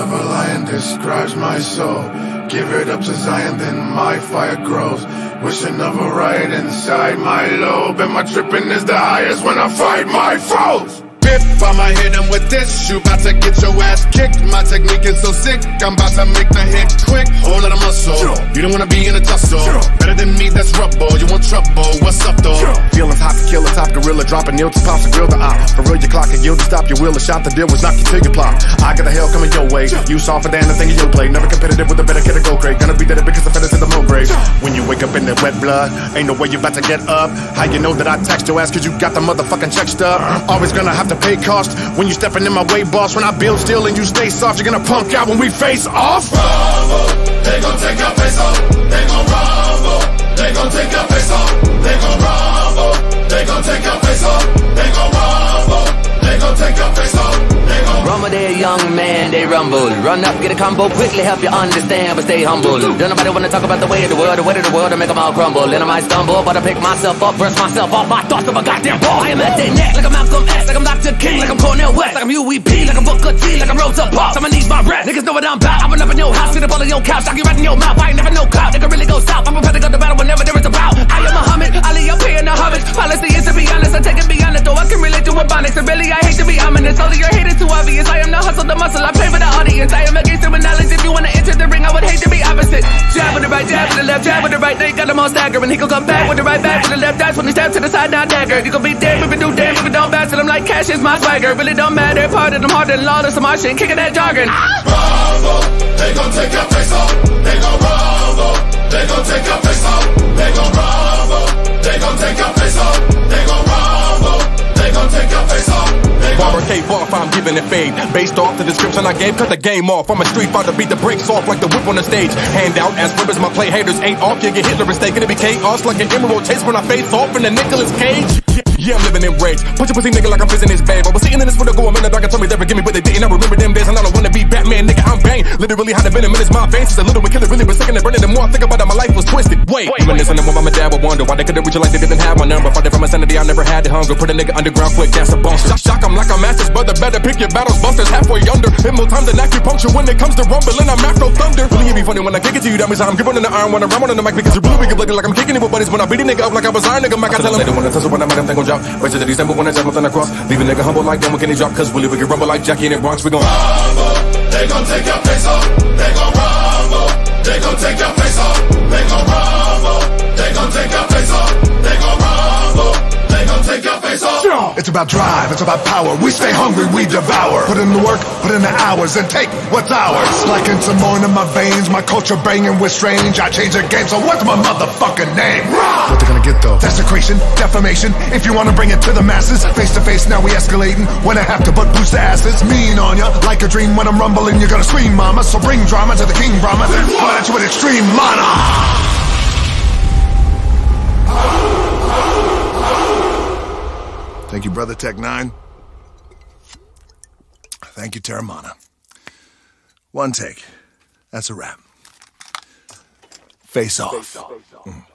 of a lion describes my soul. Give it up to Zion, then my fire grows. Wishing of a riot inside my lobe, and my tripping is the highest when I fight my foes. I'ma hit him with this, you bout to get your ass kicked. My technique is so sick, I'm about to make the hit quick. Whole lot of muscle, you don't wanna be in a tussle. Better than me, that's rubble, you want trouble, what's up though? Feelings hot to kill a top gorilla, dropping nil to pops to grill the op. For real, your clock and yield to stop your wheel, a shot the deal was knock you till you plop. I got the hell coming your way, you softer than the thing you play. Never competitive with a better kid to go great. Gonna be dead because the feathers to the moon grave. When you wake up in that wet blood, ain't no way you about to get up. How you know that I text your ass cause you got the motherfucking check stub? Always gonna have to pay cost when you stepping in my way, boss. When I build still and you stay soft, you're gonna punk out when we face off. Rumble, they gon' take your face off. They gon' rumble, they gon' take your face off. They gon' rumble, they gon' take your face off. They gon' rumble, they gon' take your face off. Rumble, they a young man, they rumble. Run up, get a combo, quickly help you understand, but stay humble. Don't nobody wanna talk about the way of the world, to make them all crumble. And I might stumble, but I pick myself up, brush myself off my thoughts of a goddamn ball. I am at their neck, like I'm Malcolm X, like I'm Dr. King, like I'm Cornel West, like I'm UEP, like I'm Booker T, like I'm Rosa Parks. I'ma need my rest, niggas know what I'm about. I run up in your house, get up all in your couch, knock you right in your mouth. I ain't never no clout, nigga really go south. I'm prepared to go to battle whenever there is a bout. I am Muhammad, Ali, I'm paying the homage. Policy is to be honest, I take it beyond it, though I can relate to ebonics. And really, I hate to be ominous, only your hate is too obvious. I am the hustle, the muscle, I play for the audience. I am against it with knowledge. If you wanna enter the ring, I would hate to be opposite. Jab with the right, jab with the left, jab with the right. They got them all staggering. He gon' come back with the right, back with the left. That's when he stab to the side, now dagger. You gon' be dead if you do damn, if you don't bounce. And I'm like, cash is my swagger. Really don't matter. Part of them harder than lawless. I'm shit, kicking that jargon. Rumble, they gon' take your face off. They gon' rumble, they gon' take your face off. They gon' rumble, they gon' take your face off. They gon' rumble, they gon' take your face off. Barber cave off, I'm giving it fade. Based off the description I gave, cut the game off. I'm a street fighter, beat the brakes off like the whip on the stage. Hand out as ribbons, my play haters ain't off. You get Hitler mistaken, it be chaos like an emerald chase when I face off in the Nicolas Cage. Yeah, I'm living in rage. Punch a pussy nigga like I'm fizzing his babe. I was sitting in this for the go, I'm in the dark and told me they forgive me, but they didn't. I remember them days and I don't wanna be Batman, nigga, I'm bang. Literally had a venom in his mind veins. Since a little bit killer, really been sick and burning. The more I think about it, my life was twisted. Wait, reminiscing of what my dad would wonder why they couldn't reach it like they didn't have my number. Fighting from my sanity, I never had the hunger. Put a nigga underground quick, that's a bunker. Shock, I'm like a master's brother, better pick your battles, busters halfway under. Hit more time than acupuncture when it comes to rumbling, I'm afro thunder. Really, it be funny when I kick it to you, that means I'm gripping on the iron when I run on the mic because you're really big looking like I'm kicking it with buddies when I beat a nigga up like I was iron nigga. Mac, I tell them they don't wanna tussle when I'm at them, they gon' drop. Right to the December when I jump nothing across. Leave a nigga humble like them, can he drop? Cause we can rumble like Jackie in the Bronx, we gon' rumble, they gon' take your face off. They gon' rumble, they gon' take your face off. They gon' rumble, they gon' take your face off. They gon' rumble, they gon' take your face off. It's about drive, it's about power. We stay hungry, we devour. Put in the work, put in the hours, and take what's ours. Like in some more in my veins, my culture banging with strange. I change the game, so what's my motherfucking name? What they gonna get though? Desecration, defamation. If you wanna bring it to the masses, face to face, now we escalating. When I have to butt boost the asses, mean on ya. Like a dream when I'm rumbling, you're gonna scream, mama. So bring drama to the King Brahma, then flood it with extreme mana. Thank you, Brother Tech-9. Thank you, Terramana. One take. That's a wrap. Face off.